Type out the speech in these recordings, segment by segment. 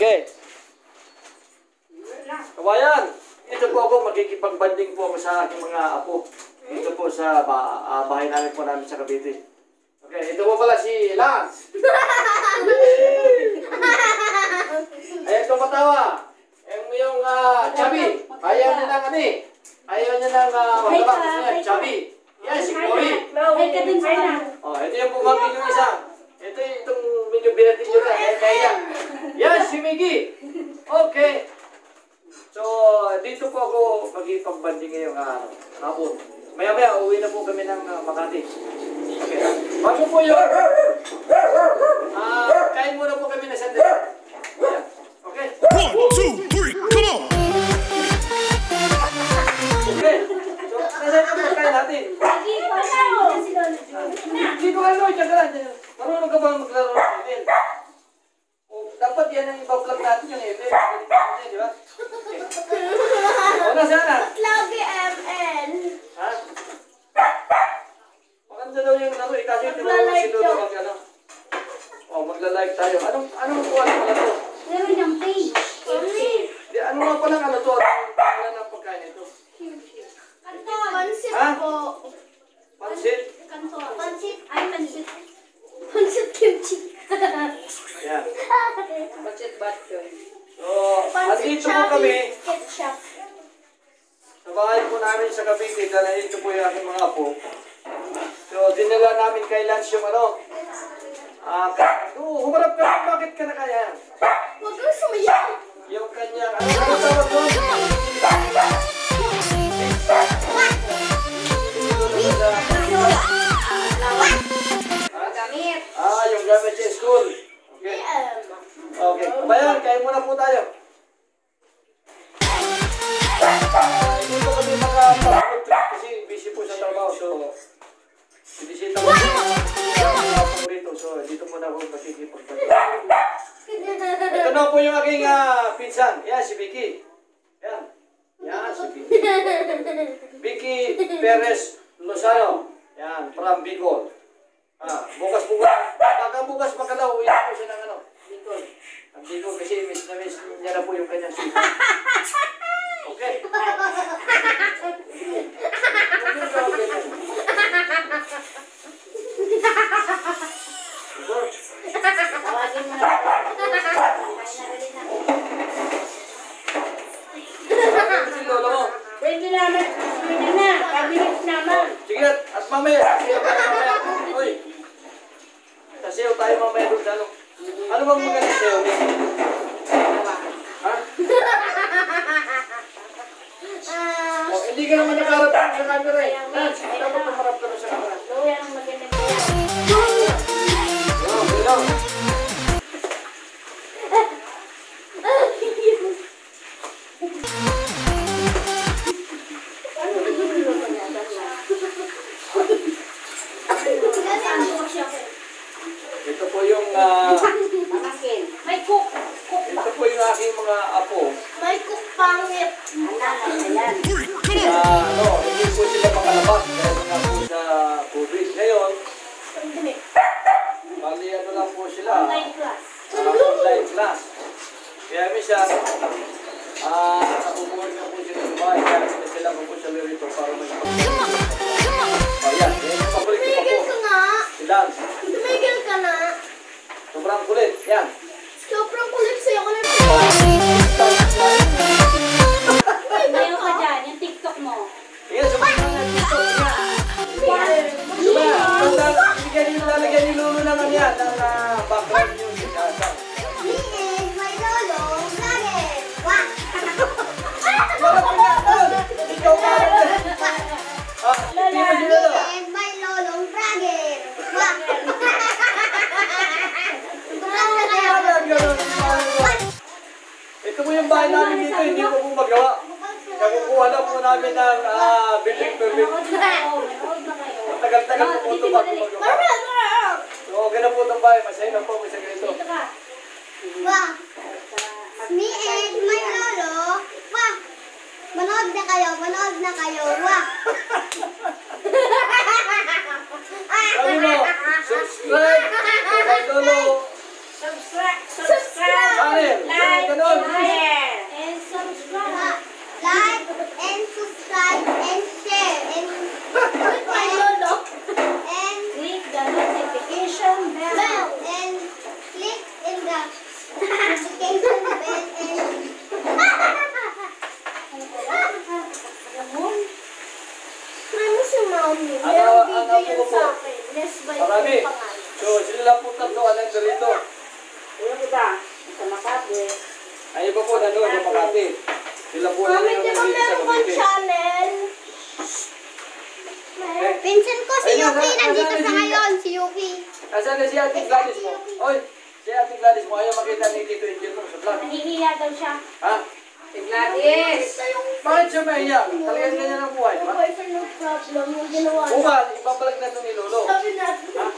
Okay. Kabayan, ito po ako, magkikipagbanding po ako sa aking mga apo. Ito po sa bahay namin po namin sa Cavite. Okay, ito po pala si Lance. Ayan, tumatawa. Yung Chubby. Ayaw niya ng ano eh. Ayaw niya ng mataba. Gusto niya, Chubby. Yan, si Chloe. Oh, ito yung pumapin yung isa. Ito itong medyo binatin nyo na. Kaya yan, si Miggy. Okay. So, dito po ako mag-ipagbanding ngayong hapon. Maya-maya, uwi na po kami ng Makati. Okay. Bago po yun, kain muna po kami na sandali. Okay? 1, 2, 3, come on! Okay. So, nasaan na po kain natin? Hindi ko ano, dyan ka lang. Marunong ka ba maglaro ng email? Dapat yan ang iba-vlog natin yung email. Di ba? O, nasaan na? Lagi ML. Ha? Maganda daw yung ano, kasi ito na si Lolo mag ano. O, magla-like tayo. Anong kuha na pala to? Meron yung page. Di, ano nga pala ano to? Ano na pagkain ito? Kanton. Pansit Ha? po. Pansit? Kanton. Pansit. Ay, pansit. Pansit kimchi. Yan. Budget batch So, andito po kami Ketchup. sa bahay po namin sa Cavite. Dahil ito po yung aking mga apo. So, dinala namin kay Lance yung ano. Humarap ka. Bakit ka na kaya? Huwag kang sumayaw. Yung kanyang, ano tawag doon? Gamit. Yung gamit sa school. Okay. Okay. Kabayan, kain muna po tayo. Hindi po kami makapag-food trip kasi busy po sa trabaho. So, bisita ko mga paborito. So, dito muna ako makikipagpagpag. Ito na po yung aking pinsan. Yan, si Vicky. Yan. Yan, si Vicky. Vicky Perez Lozano. Yan, from Bicol. Bukas. Baka bukas makalaw. Uwi po siya ng ano. Bicol. Ang Bicol kasi miss na miss niya na po yung kanyang sweet. Okay. Tawagin mo na. Si Lolo mo. Pwede naman. Pwede na. Kabilis naman. Sige, at mamaya. Uy. Sasayaw tayo mamaya doon sa ano. Ano bang maganda sayaw? Ha? Hindi ka naman nakaharap sa camera eh. Dapat nakarap ka na sa camera. Luya ang maganda. Okay lang. Ito po yung Pamakin. May cook. ito po yung aking mga apo. May cook pangit. Ayan. Hindi po sila makalabas dahil nga po sa COVID. Ngayon, bali ano lang po sila. Online class. Online class. Kaya minsan, nakukuha na po sila sa bahay. Kaya sila po sa lirito para mag-pagkakas. Ayan, yung pakulit ko Tumigil po. ka nga. Si Lance. Tumigil ka na. Sobrang kulit. Yan. Sobrang kulit sa'yo ko na. Mayo ka dyan. Yung TikTok mo. Yan, sobrang TikTok niya. Lalagyan ni Lulu naman yan ng background music. Me and my lolo vlogger. Wah! Wala pa nga doon. Ikaw ka rin. Hindi mo sila doon. Me and my lolo vlogger. Wah! Ito po yung bahay namin dito, hindi ko po magawa. Nakukuha na po namin ng building permit. Manood na kayo. Tagal-tagal po ito bago magawa. So okay na po itong bahay, masaya na po sa ganito. Dito ka. Wah! Me and my lolo. Wah! Manood na kayo, manood na kayo. Wah! Sabi mo, subscribe kay Lolo Subscribe. Subscribe. channel. Like. mga apo ko po. Yes, by Marami. yung pangalan. So, sila lang po tatlo ang nandito. Kuya ko ba? Sa Makati. Ay, iba po nandun sa Makati. Sila po lang Mami, yung di ba nandito sa meron kang Cavite. channel? Eh, Pinsan ko si Ayun, Yuki, asan- nandito asan na sa si- ngayon, si Yuki. Asan na si Ate Gladys mo? Oy, si Ate Gladys mo. Ayaw makita ni Tito Angel mo sa vlog. Nahihiya daw siya. Ha? Gladys! Bakit siya mahiya? Talagang ganyan ang buhay, di ba? Boyfriend, no problem, yung ginawa niya. Bukan, ibabalag na ito ni Lolo. Sabi natin. Ha?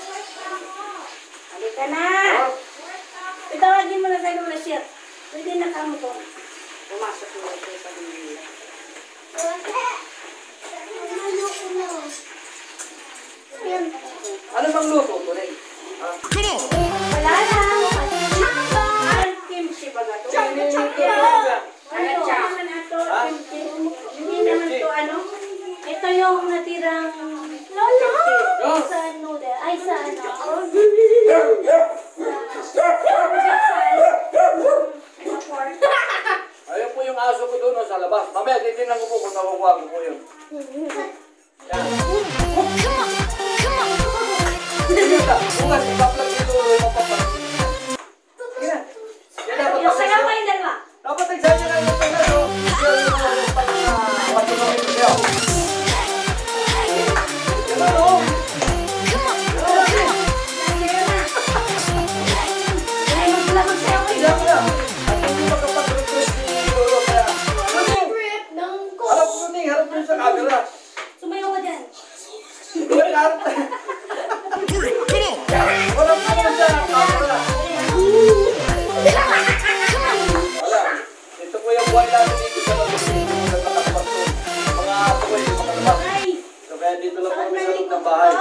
Halika na! Ha? Itawagin mo na tayo na share. Pwede na kamo to. Pumasok mo siya sa Manila. Naloko na. Yan. Ano bang luto to, Nay? Ha? Come on. Wala na! Ang kimchi ba na to? Ano? Ano naman ato? Ha? Hindi naman to ano? Ito yung natirang lolo! Oh. Sa noodle. Ay, sa ano? Ayun po yung aso ko doon sa labas. Mamaya, titignan ko po kung nakukuha ko po yun. Yan. Sige na, bukas, ipa-vlog ni Lolo yung mapapalag. Sige na. Yan dapat Yung sayaw pasasyo. kayong dalawa. Dapat nagsabi na yung pagkaso. Yan yung pag-patuloy ko siya. Yan ano? Ay, maglamang sayaw kayo. Yan mo na. At hindi makapag-request ni Lolo kaya. Luning! Rip ng ko. Harap Luning, harap mo sa camera. Sumayaw ka dyan. Luning, harap. Three. Come on. Harap mo sa camera. Wala. Ito po yung buhay natin dito sa Lagos. Mga ato ko yung makalabas. Ay! So kaya dito lang po kami sa loob ng bahay.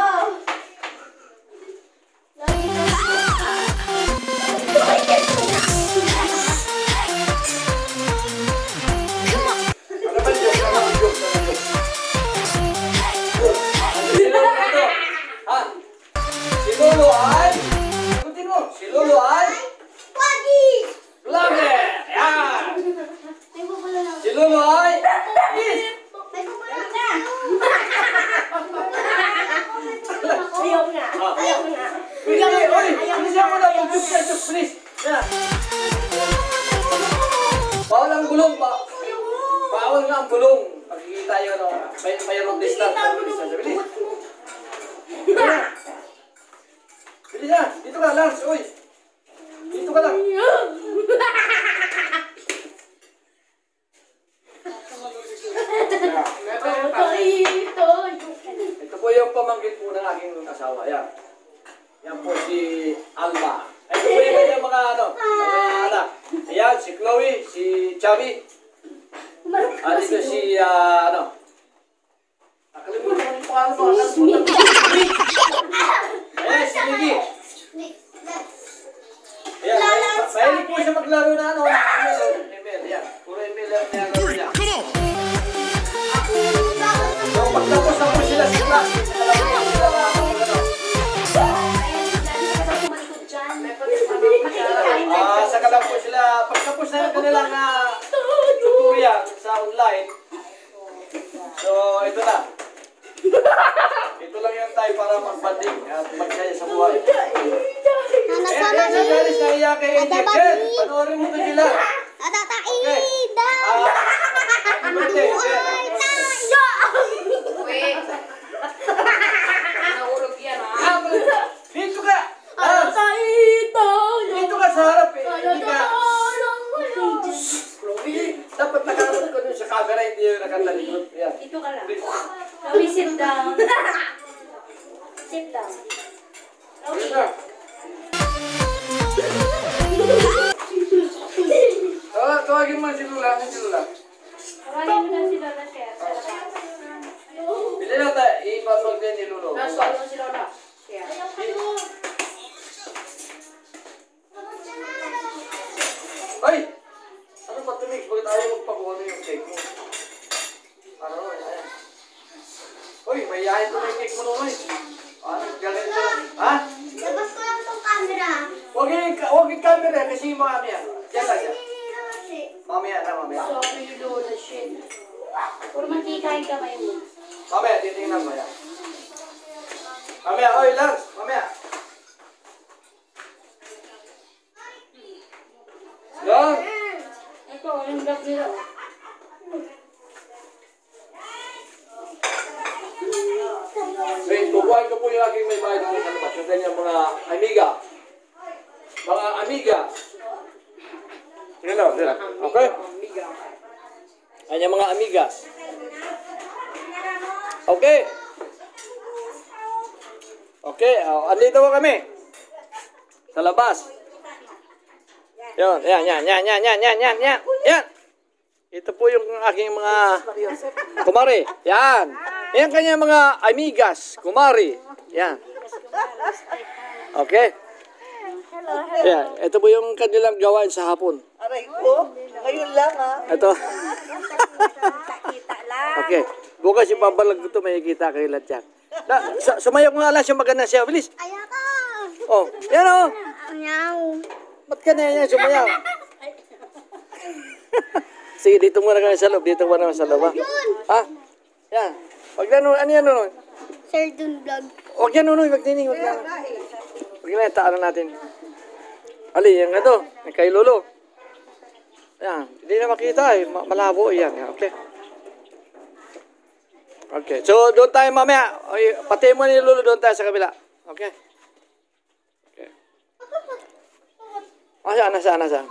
Ano ba yung joke? Ano ba yung joke? Si Lolo ito. Ha? Si Lolo ay? Sagutin mo. Si Lolo ay? Wagi! Vlogger! Yan! May bubula lang. Si Lolo ay? Yes! May bubula lang. Ayaw na. Ah. Ayaw na. Hindi, oy! Bilisan mo na. Mag-joke ka, joke, please. Yan. Bawal ang gulong ba? Bawal nga ang gulong. Pagkikita yun, no? Mayroong distance. Bilis. Bilis na. Dito ka, Lance. Uy. Dito ka lang. Ito po yung pamangkin po ng aking asawa. Yan. Yan po si Alma. Ito po yung kanyang mga mga anak. Ayan, si Chloe, si Chubby. At ito si, nakalimutan ko yung pangalan mo. Ayan, si Miggy. Ayan, mahilig po siya maglaro na email. Ayan, puro email ang nilalaro Three. niya. Come on. So, pagtapos na po sila sa class, alam mo sila na saka lang po sila, pagtapos na yung kanilang tutorial sa online. So, ito na. Ito lang yung time para magbanding at magsaya sa buhay. Hanap Eh, ka sa na galis na iya kay Angel. Jen, panoorin mo to sila. Atataida! Happy birthday, Jen. Wait! Nahulog yan, ha? Dito ka! Dito ka sa harap eh. Hindi ka. Dapat nakaroon ko dun sa camera, hindi yung nakatalikod. Yan. Dito ka lang. Please. Chloe, sit down. Sit down. Ayun na. Tawagin mo si Lula. Si Lula. Tawagin mo na si Lola Share. Bila na tayo, ipapag din ni Lulo. Nasa ano si Lola? Kaya. Ay! Ano ba tumix? Bakit ayaw magpakuha na yung cake mo? Ano? Ayan. Uy, may yahin ko na yung cake mo naman eh. Ano? Galit ka. Ha? Labas ko lang tong camera. Huwag yung camera kasi yung mga yan. Diyan lang yan. Mamaya na, mamaya. Sorry, Lola, shit. Puro mantika yung kamay mo. Mamaya, titingnan mo yan. mamaya. Oy, Lance, mamaya. Yan. Ito, yung gap nila. Wait, kukuhain ko po yung aking may bahay doon sa labas. Yung kanyang mga amiga. Mga amiga. Sige lang, sige lang. Okay? Kanyang mga amigas. Okay. Okay, andito po kami. Sa labas. Yan. Yan. Ito po yung aking mga kumari. Yan. Yan kanyang mga amigas, kumari. Yan. Okay. Yan. Ito po yung kanilang gawain sa hapon. Aray ko, ngayon lang ha. Ito. Kita lang. Okay. Bukas yung pabalag ko ito, may kita kayo lahat yan. Sumayaw ko nga lang yung maganda siya. Bilis. Ayoko. Oh, yan oh. Meow. Ba't ka na yan sumayaw? Sige, dito muna kami sa loob. Dito muna kami sa loob, ha? Ha? Yan. Wag na nun. Ano yan nun? Sir Dun Vlog. Wag yan nun. Wag tining. Wag na. Wag na. Taano natin. Ali, yan nga to. Kay Lolo. Yan. Hindi na makita eh. Malabo yan. Okay. Okay. So, doon tayo mamaya. Pati mo ni Lolo doon tayo sa kabila. Okay. Okay. Nasaan?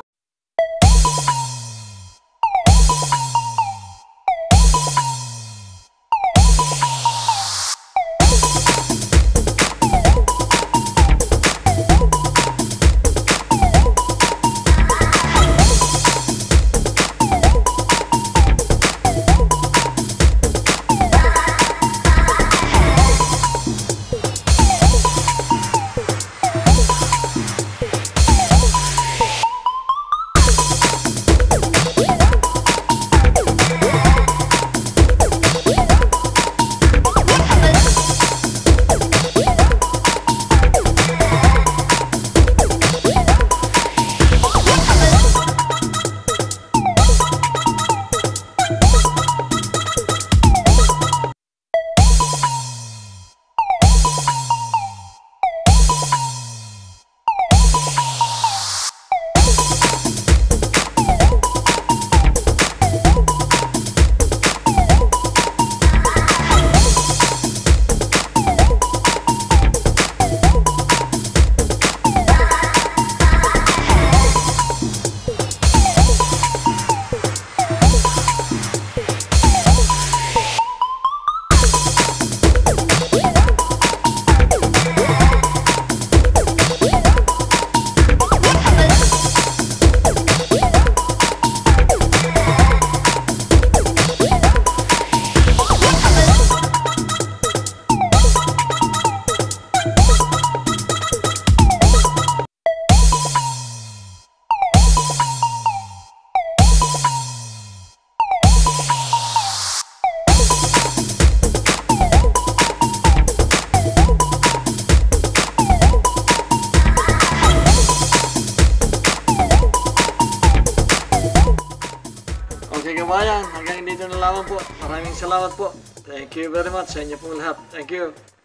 Okay kabayan, hanggang dito na lamang po. Maraming salamat po. Thank you very much sa inyo pong lahat. Thank you.